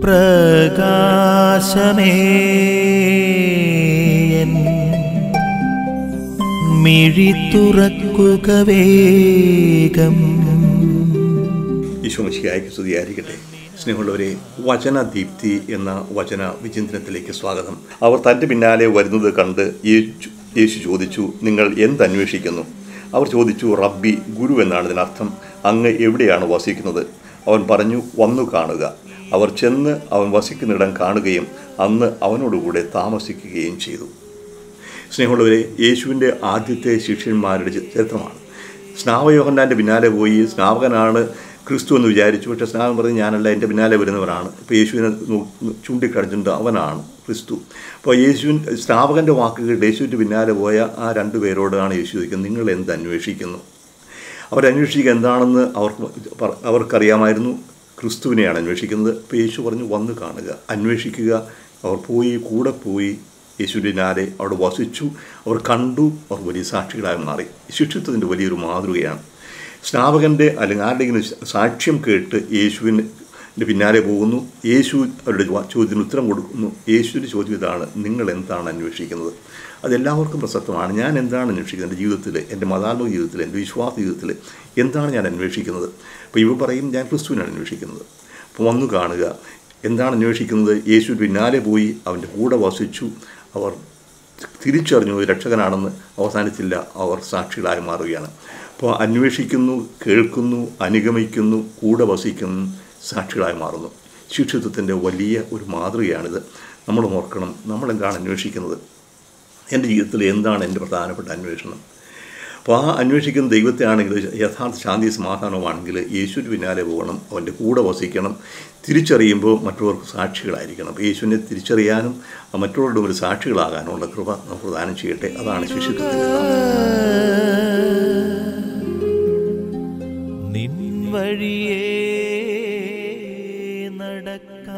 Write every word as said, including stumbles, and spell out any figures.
പ്രകാശമേ മിഴി തുറക്കുക വേഗം. ഈശോ മിശിഹായ്ക്ക് സ്തുതിയായിരിക്കട്ടെ. സ്നേഹമുള്ളവരെ, വചനദീപ്തി എന്ന വചന വിചിന്തനത്തിലേക്ക് സ്വാഗതം. അവർ തൻ്റെ പിന്നാലെ വരുന്നത് കണ്ട് യേശു ചോദിച്ചു, നിങ്ങൾ എന്തന്വേഷിക്കുന്നു? അവർ ചോദിച്ചു, റബ്ബി, ഗുരു എന്നാണ് ഇതിനർത്ഥം, അങ്ങ് എവിടെയാണ് വസിക്കുന്നത്? അവൻ പറഞ്ഞു, വന്നു കാണുക. അവർ ചെന്ന് അവൻ വസിക്കുന്നിടം കാണുകയും അന്ന് അവനോടുകൂടെ താമസിക്കുകയും ചെയ്തു. സ്നേഹമുള്ളവരെ, യേശുവിൻ്റെ ആദ്യത്തെ ശിഷ്യന്മാരുടെ ചരിത്രമാണ്. സ്നാപകയോഹന്നാൻ്റെ പിന്നാലെ പോയി സ്നാപകനാണ് ക്രിസ്തു എന്ന് വിചാരിച്ചു. പക്ഷേ സ്നാപകൻ പറഞ്ഞ്, ഞാനല്ല, എൻ്റെ പിന്നാലെ വരുന്നവരാണ്. ഇപ്പോൾ യേശുവിനെ ചൂണ്ടിക്കാണിച്ചിട്ടുണ്ട്, അവനാണ് ക്രിസ്തു. അപ്പോൾ യേശുവിൻ സ്നാപകൻ്റെ വാക്കുകൾ യേശുവിൻ്റെ പിന്നാലെ പോയ ആ രണ്ടു പേരോടാണ് യേശു ചോദിക്കുന്നത്, നിങ്ങൾ എന്ത് അന്വേഷിക്കുന്നു? അവരന്വേഷിക്കുക എന്താണെന്ന് അവർക്ക് അവർക്കറിയാമായിരുന്നു. ക്രിസ്തുവിനെയാണ് അന്വേഷിക്കുന്നത്. അപ്പോൾ യേശു പറഞ്ഞു, വന്ന് കാണുക, അന്വേഷിക്കുക. അവർ പോയി, കൂടെ പോയി യേശുവിൻ്റെ പിന്നാലെ അവിടെ വസിച്ചു. അവർ കണ്ടു, അവർ വലിയ സാക്ഷികളായി മാറി. ശിഷ്യത്വത്തിൻ്റെ വലിയൊരു മാതൃകയാണ്. സ്നാപകൻ്റെ അല്ലെങ്കിൽ ആരുടെയെങ്കിലും സാക്ഷ്യം കേട്ട് യേശുവിൻ്റെ പിന്നാലെ പോകുന്നു. യേശു അവരുടെ ചോദ്യത്തിന് ഉത്തരം കൊടുക്കുന്നു. യേശുവിൻ്റെ ചോദ്യം ഇതാണ്, നിങ്ങൾ എന്താണ് അന്വേഷിക്കുന്നത്? അതെല്ലാവർക്കും പ്രസക്തമാണ്. ഞാൻ എന്താണ് അന്വേഷിക്കുന്നത്? എൻ്റെ ജീവിതത്തിൽ, എൻ്റെ മതാത്മക ജീവിതത്തിൽ, എൻ്റെ വിശ്വാസ ജീവിതത്തിൽ എന്താണ് ഞാൻ അന്വേഷിക്കുന്നത്? അപ്പോൾ ഇവ പറയും, ഞാൻ ക്രിസ്തുവിനാണ് അന്വേഷിക്കുന്നത്. അപ്പോൾ വന്നു കാണുക. എന്താണ് അന്വേഷിക്കുന്നത്? യേശു പിന്നാലെ പോയി അവൻ്റെ കൂടെ വസിച്ചു. അവർ തിരിച്ചറിഞ്ഞു രക്ഷകനാണെന്ന്. അവസാനിച്ചില്ല, അവർ സാക്ഷികളായി മാറുകയാണ്. അപ്പോൾ അന്വേഷിക്കുന്നു, കേൾക്കുന്നു, അനുഗമിക്കുന്നു, കൂടെ വസിക്കുന്നു, സാക്ഷികളായി മാറുന്നു. ശിഷ്യത്വത്തിൻ്റെ വലിയ ഒരു മാതൃകയാണിത്. നമ്മൾ ഓർക്കണം, നമ്മളെന്താണ് അന്വേഷിക്കുന്നത്? എൻ്റെ ജീവിതത്തിൽ എന്താണ് എൻ്റെ പ്രധാനപ്പെട്ട അന്വേഷണം? അപ്പോൾ ആ അന്വേഷിക്കുന്ന ദൈവത്തെ ആണെങ്കിൽ, യഥാർത്ഥ ശാന്തി സമാധാനമാണെങ്കിൽ യേശുവിന് പിന്നാലെ പോകണം, അവൻ്റെ കൂടെ വസിക്കണം. തിരിച്ചറിയുമ്പോൾ മറ്റുള്ളവർക്ക് സാക്ഷികളായിരിക്കണം. അപ്പോൾ യേശുവിനെ തിരിച്ചറിയാനും മറ്റുള്ളവരുടെ ഒരു സാക്ഷികളാകാനുള്ള കൃപ നമുക്ക് പ്രദാനം ചെയ്യട്ടെ. അതാണ് ശിഷ്യത്വത്തിൻ്റെ നിൻ വഴിയേ